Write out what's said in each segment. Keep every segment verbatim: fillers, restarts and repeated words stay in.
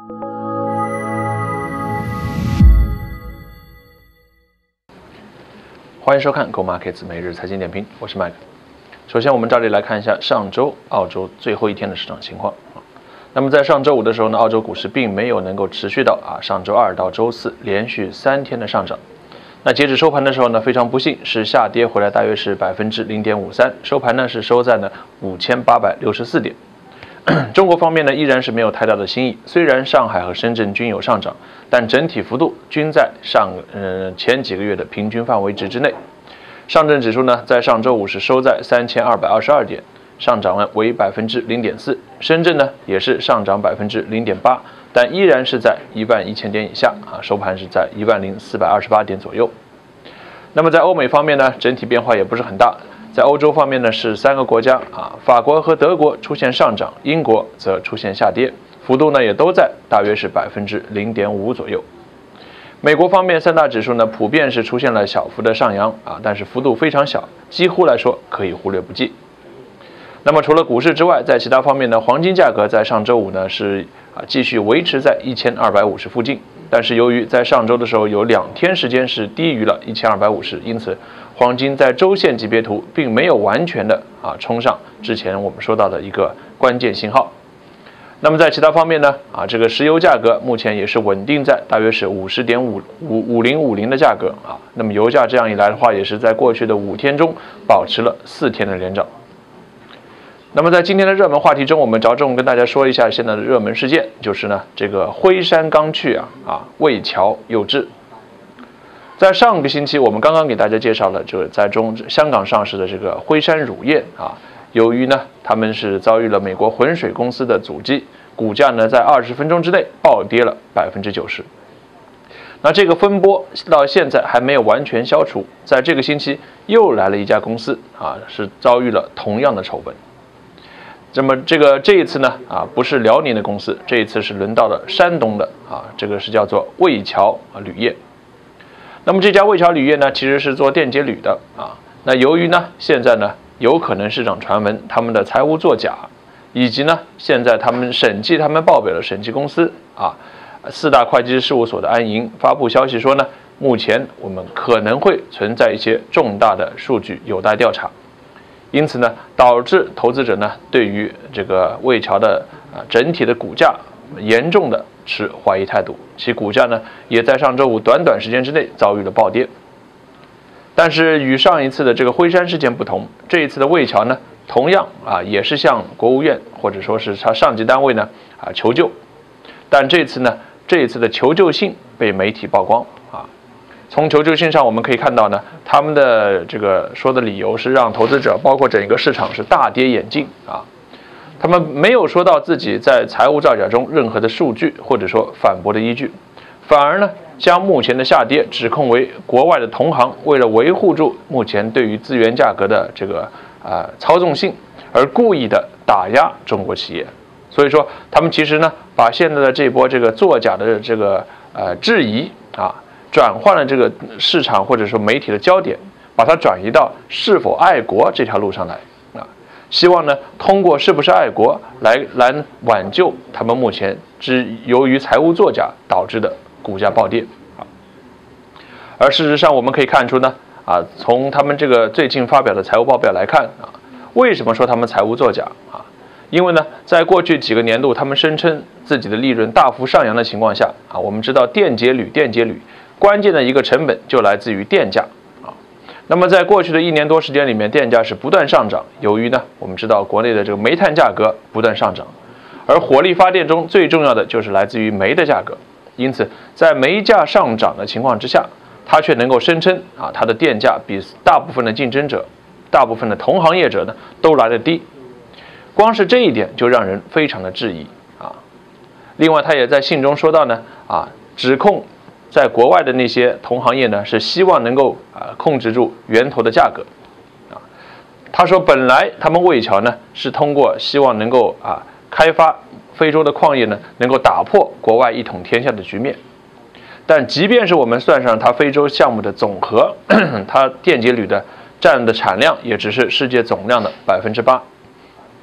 欢迎收看 Go Markets 每日财经点评，我是 Mike。首先，我们照例来看一下上周澳洲最后一天的市场情况。那么在上周五的时候呢，澳洲股市并没有能够持续到啊上周二到周四连续三天的上涨。那截止收盘的时候呢，非常不幸是下跌回来，大约是百分之零点五三，收盘呢是收在呢五千八百六十四点。中国方面呢依然是没有太大的新意，虽然上海和深圳均有上涨，但整体幅度均在上呃前几个月的平均范围值之内。上证指数呢在上周五是收在三千二百二十二点，上涨了为百分之零点四。深圳呢也是上涨百分之零点八，但依然是在一万一千点以下啊，收盘是在一万零四百二十八点左右。那么在欧美方面呢，整体变化也不是很大。在欧洲方面呢，是三个国家啊，法国和德国出现上涨，英国则出现下跌，幅度呢也都在大约是百分之零点五左右。美国方面三大指数呢普遍是出现了小幅的上扬啊，但是幅度非常小，几乎来说可以忽略不计。那么除了股市之外，在其他方面呢，黄金价格在上周五呢是啊继续维持在一千二百五十附近，但是由于在上周的时候有两天时间是低于了一千二百五十，因此黄金在周线级别图并没有完全的啊冲上之前我们说到的一个关键信号。那么在其他方面呢，啊这个石油价格目前也是稳定在大约是五十点五五五零五零的价格啊。那么油价这样一来的话，也是在过去的五天中保持了四天的连涨。那么在今天的热门话题中，我们着重跟大家说一下现在的热门事件，就是呢这个辉山刚去啊啊魏桥又至。在上个星期，我们刚刚给大家介绍了这个在中香港上市的这个辉山乳业啊，由于呢他们是遭遇了美国浑水公司的阻击，股价呢在二十分钟之内暴跌了百分之九十。那这个风波到现在还没有完全消除，在这个星期又来了一家公司啊，是遭遇了同样的丑闻。那么这个这一次呢啊不是辽宁的公司，这一次是轮到了山东的啊，这个是叫做魏桥啊铝业。那么这家魏桥铝业呢，其实是做电解铝的啊。那由于呢，现在呢有可能市场传闻他们的财务作假，以及呢现在他们审计他们报表的审计公司啊，四大会计师事务所的安银发布消息说呢，目前我们可能会存在一些重大的数据有待调查，因此呢，导致投资者呢对于这个魏桥的啊整体的股价严重的持怀疑态度，其股价呢也在上周五短短时间之内遭遇了暴跌。但是与上一次的这个辉山事件不同，这一次的魏桥呢，同样啊也是向国务院或者说是他上级单位呢啊求救，但这次呢这一次的求救信被媒体曝光啊。从求救信上我们可以看到呢，他们的这个说的理由是让投资者包括整个市场是大跌眼镜啊。他们没有说到自己在财务造假中任何的数据或者说反驳的依据，反而呢将目前的下跌指控为国外的同行为了维护住目前对于资源价格的这个啊、呃、操纵性，而故意的打压中国企业。所以说他们其实呢把现在的这波这个作假的这个呃质疑啊，转换了这个市场或者说媒体的焦点，把它转移到是否爱国这条路上来。希望呢，通过是不是爱国来来挽救他们目前之由于财务作假导致的股价暴跌啊。而事实上，我们可以看出呢，啊，从他们这个最近发表的财务报表来看啊，为什么说他们财务作假啊？因为呢，在过去几个年度，他们声称自己的利润大幅上扬的情况下啊，我们知道电解铝，电解铝关键的一个成本就来自于电价。那么在过去的一年多时间里面，电价是不断上涨。由于呢，我们知道国内的这个煤炭价格不断上涨，而火力发电中最重要的就是来自于煤的价格。因此，在煤价上涨的情况之下，它却能够声称啊，它的电价比大部分的竞争者、大部分的同行业者呢都来得低。光是这一点就让人非常的质疑啊。另外，他也在信中说到呢，啊，指控在国外的那些同行业呢，是希望能够啊控制住源头的价格，啊，他说本来他们魏桥呢是通过希望能够啊开发非洲的矿业呢，能够打破国外一统天下的局面，但即便是我们算上它非洲项目的总和，它电解铝的占的产量也只是世界总量的百分之八。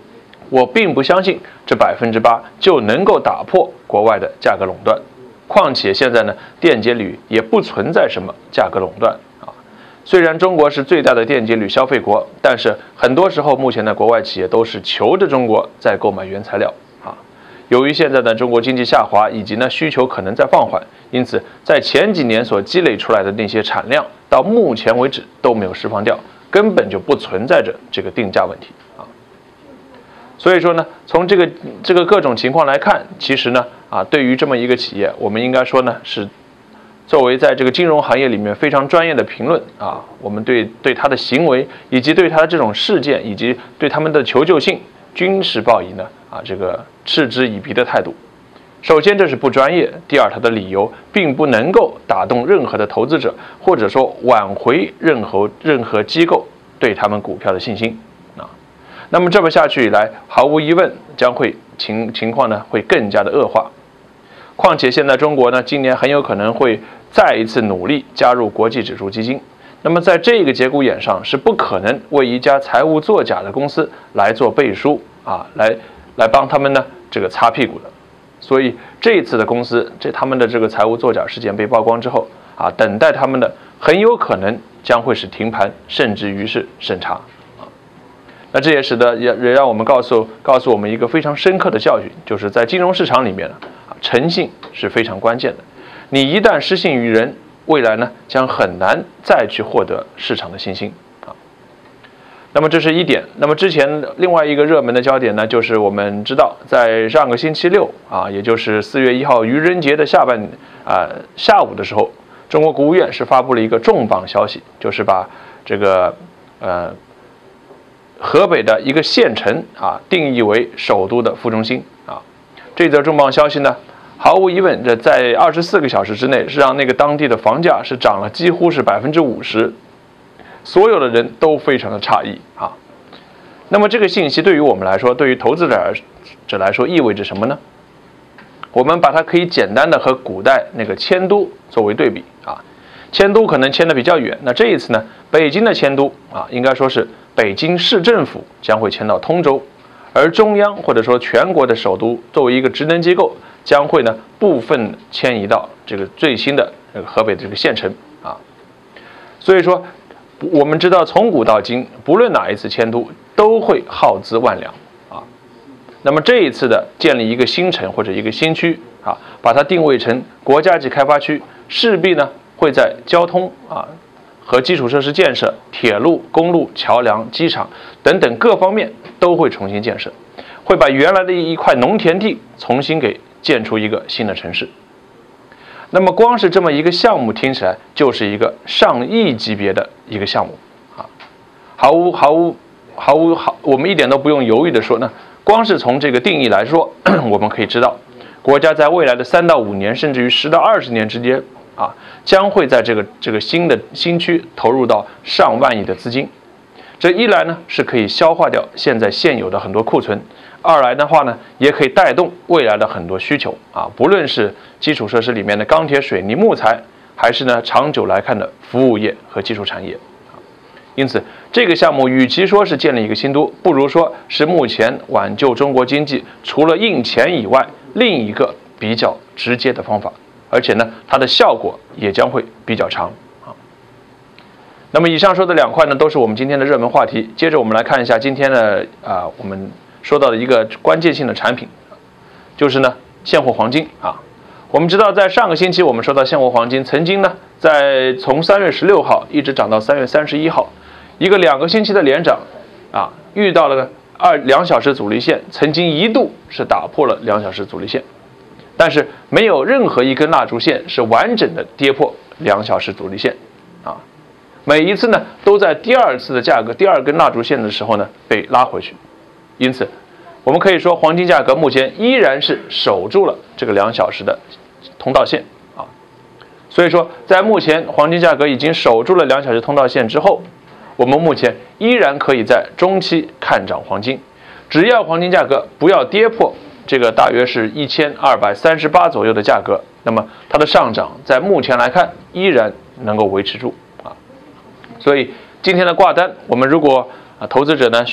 我并不相信这百分之八就能够打破国外的价格垄断。况且现在呢，电解铝也不存在什么价格垄断啊。虽然中国是最大的电解铝消费国，但是很多时候目前的国外企业都是求着中国在购买原材料啊。由于现在的中国经济下滑，以及呢需求可能在放缓，因此在前几年所积累出来的那些产量，到目前为止都没有释放掉，根本就不存在着这个定价问题啊。所以说呢，从这个这个各种情况来看，其实呢啊，对于这么一个企业，我们应该说呢是作为在这个金融行业里面非常专业的评论啊，我们对对他的行为以及对他的这种事件以及对他们的求救性，均是抱以呢啊这个嗤之以鼻的态度。首先这是不专业，第二它的理由并不能够打动任何的投资者，或者说挽回任何任何机构对他们股票的信心啊。那么这么下去以来，毫无疑问将会情情况呢会更加的恶化。况且现在中国呢今年很有可能会再一次努力加入国际指数基金，那么在这个节骨眼上是不可能为一家财务作假的公司来做背书啊，来来帮他们呢这个擦屁股的。所以这一次的公司，这他们的这个财务作假事件被曝光之后啊，等待他们的很有可能将会是停盘，甚至于是审查啊。那这也使得也也让我们告诉告诉我们一个非常深刻的教训，就是在金融市场里面呢，啊，诚信是非常关键的。你一旦失信于人，未来呢将很难再去获得市场的信心啊。那么这是一点。那么之前另外一个热门的焦点呢，就是我们知道，在上个星期六啊，也就是四月一号愚人节的下半啊下午的时候，中国国务院是发布了一个重磅消息，就是把这个呃河北的一个县城啊定义为首都的副中心啊。这则重磅消息呢，毫无疑问，这在二十四个小时之内，是让那个当地的房价是涨了几乎是百分之五十。所有的人都非常的诧异啊。那么这个信息对于我们来说，对于投资者者来说意味着什么呢？我们把它可以简单的和古代那个迁都作为对比啊。迁都可能迁得比较远，那这一次呢，北京的迁都啊，应该说是北京市政府将会迁到通州，而中央或者说全国的首都作为一个职能机构，将会呢部分迁移到这个最新的这个河北的这个县城啊。所以说，我们知道从古到今，不论哪一次迁都，都会耗资万两啊。那么这一次的建立一个新城或者一个新区啊，把它定位成国家级开发区，势必呢会在交通啊和基础设施建设、铁路、公路、桥梁、机场等等各方面都会重新建设，会把原来的一块农田地重新给建出一个新的城市。那么光是这么一个项目，听起来就是一个上亿级别的一个项目啊，毫无毫无毫无毫，我们一点都不用犹豫的说呢，光是从这个定义来说，我们可以知道，国家在未来的三到五年，甚至于十到二十年之间啊，将会在这个这个新的新区投入到上万亿的资金。这一来呢，是可以消化掉现在现有的很多库存；二来的话呢，也可以带动未来的很多需求啊，不论是基础设施里面的钢铁、水泥、木材，还是呢长久来看的服务业和基础产业。因此，这个项目与其说是建立一个新都，不如说是目前挽救中国经济除了印钱以外另一个比较直接的方法，而且呢，它的效果也将会比较长。那么以上说的两块呢，都是我们今天的热门话题。接着我们来看一下今天的啊、呃，我们说到的一个关键性的产品，就是呢现货黄金啊。我们知道，在上个星期我们说到现货黄金曾经呢，在从三月十六号一直涨到三月三十一号，一个两个星期的连涨啊，遇到了二两小时阻力线，曾经一度是打破了两小时阻力线，但是没有任何一根蜡烛线是完整的跌破两小时阻力线啊。每一次呢，都在第二次的价格第二根蜡烛线的时候呢被拉回去，因此，我们可以说黄金价格目前依然是守住了这个两小时的通道线啊。所以说，在目前黄金价格已经守住了两小时通道线之后，我们目前依然可以在中期看涨黄金，只要黄金价格不要跌破这个大约是一千二百三十八左右的价格，那么它的上涨在目前来看依然能够维持住。所以今天的挂单，我们如果啊投资者呢需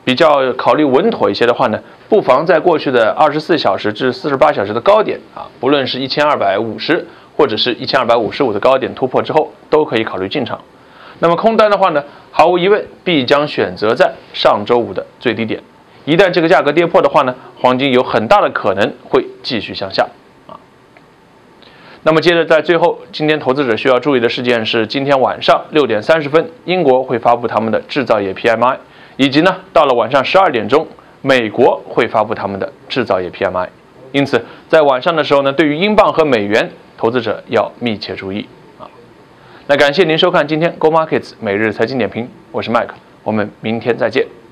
比较考虑稳妥一些的话呢，不妨在过去的二十四小时至四十八小时的高点啊，不论是一千二百五十或者是一千二百五十五的高点突破之后，都可以考虑进场。那么空单的话呢，毫无疑问必将选择在上周五的最低点。一旦这个价格跌破的话呢，黄金有很大的可能会继续向下啊。那么接着在最后，今天投资者需要注意的事件是，今天晚上六点三十分，英国会发布他们的制造业 P M I。以及呢，到了晚上十二点钟，美国会发布他们的制造业 P M I， 因此在晚上的时候呢，对于英镑和美元，投资者要密切注意啊。那感谢您收看今天 Go Markets 每日财经点评，我是 Mike， 我们明天再见。